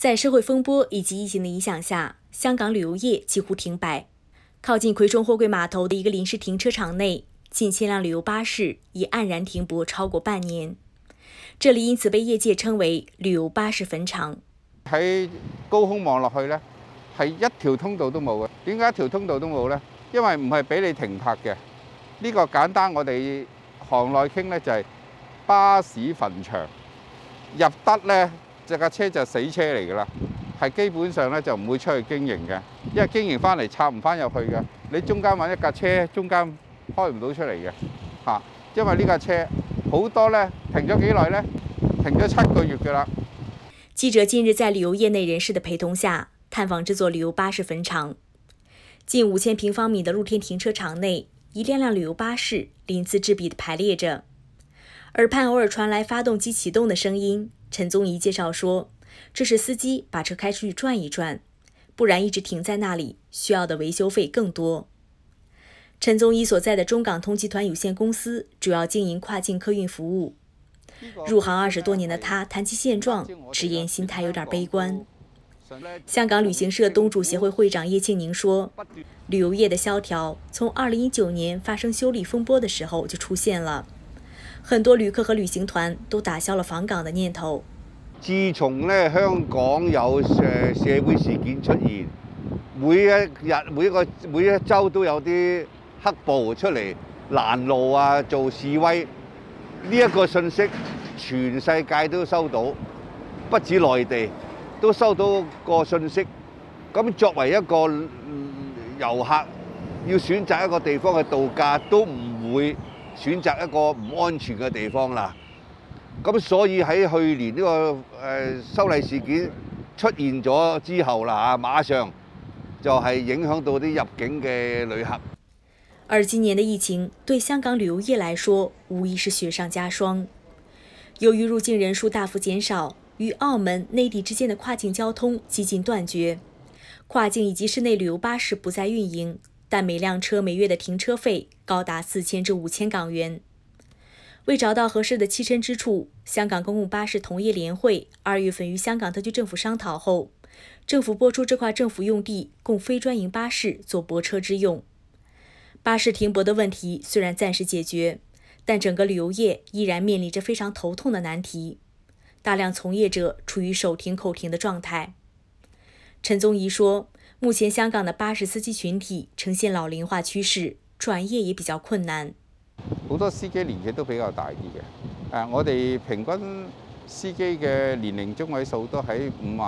在社会风波以及疫情的影响下，香港旅游业几乎停摆。靠近葵涌货柜码头的一个临时停车场内，近千辆旅游巴士已黯然停泊超過半年。這裡因此被業界稱為旅遊巴士墳場。 喺高空望落去呢，係一條通道都冇嘅。點解一條通道都冇呢？因為唔係俾你停泊嘅。呢個簡單，我哋行內傾呢就係巴士墳場。入得呢，隻架車就死車嚟㗎啦，係基本上呢就唔會出去經營嘅，因為經營翻嚟插唔翻入去嘅。你中間揾一架車，中間開唔到出嚟嘅嚇，因為呢架車好多呢停咗幾耐呢？停咗7個月㗎啦。 記者近日在旅遊業內人士的陪同下，探訪這座旅遊巴士墳場。近5000平方米的露天停車場內，一輛輛旅遊巴士鱗次栉比地排列着。耳畔偶爾傳來發動機啟動的聲音。陳宗儀介紹說，這是司機把車開出去轉一轉，不然一直停在那裡，需要的維修費更多。陳宗儀所在的中港通集團有限公司主要經營跨境客運服務。入行20多年的他談其現狀，直言心態有點悲觀。香港旅行社東主協會會長葉慶寧說，旅遊業的蕭條從2019年發生修例風波的時候就出現了。很多旅客和旅行團都打消了訪港的念頭。 自從香港有社會事件出現，每一日每一週都有啲黑暴出嚟攔路啊，做示威。呢一個信息全世界都收到，不止內地都收到個信息。咁作為一個遊客，要選擇一個地方去度假，都唔會選擇一個唔安全嘅地方啦。咁所以喺去年呢個修例事件出現咗之後啦，馬上就係影響到啲入境嘅旅客。 而今年的疫情對香港旅遊業來說，無疑是雪上加霜。由於入境人數大幅減少，與澳門、內地之間的跨境交通幾近斷絕，跨境以及室內旅遊巴士不再運營，但每輛車每月的停車費高達4000至5000港元。為找到合適的棲身之處，香港公共巴士同業聯會2月份與香港特區政府商討後，政府撥出這塊政府用地供非專營巴士做泊車之用。巴士停泊的問題雖然暫時解決，但整個旅遊業依然面臨着非常頭痛的難題，大量從業者處於手停口停的狀態。陳宗儀說，目前香港的巴士司機群體呈現老齡化趨勢，轉業也比較困難。 好多司機年紀都比較大啲嘅，我哋平均司機嘅年齡中位數都喺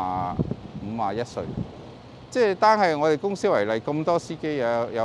51歲。即係單係我哋公司為例，咁多司機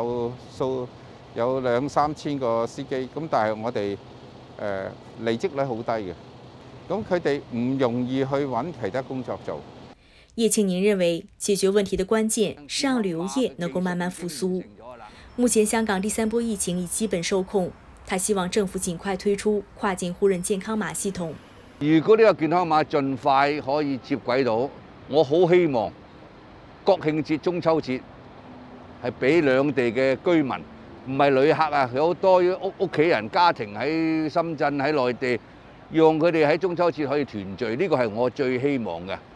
有2-3千個司機，咁但係我哋離職率好低嘅，咁佢哋唔容易去揾其他工作做。 葉慶寧認為，解決問題的關鍵是讓旅遊業能夠慢慢復甦。目前香港第3波疫情已基本受控，他希望政府盡快推出跨境互認健康碼系統。 如果呢個健康碼盡快可以接軌到，我好希望國慶節、中秋節係俾兩地嘅居民，唔係旅客啊，有好多屋企人家庭喺深圳、喺內地，讓佢哋喺中秋節可以團聚，呢個係我最希望嘅。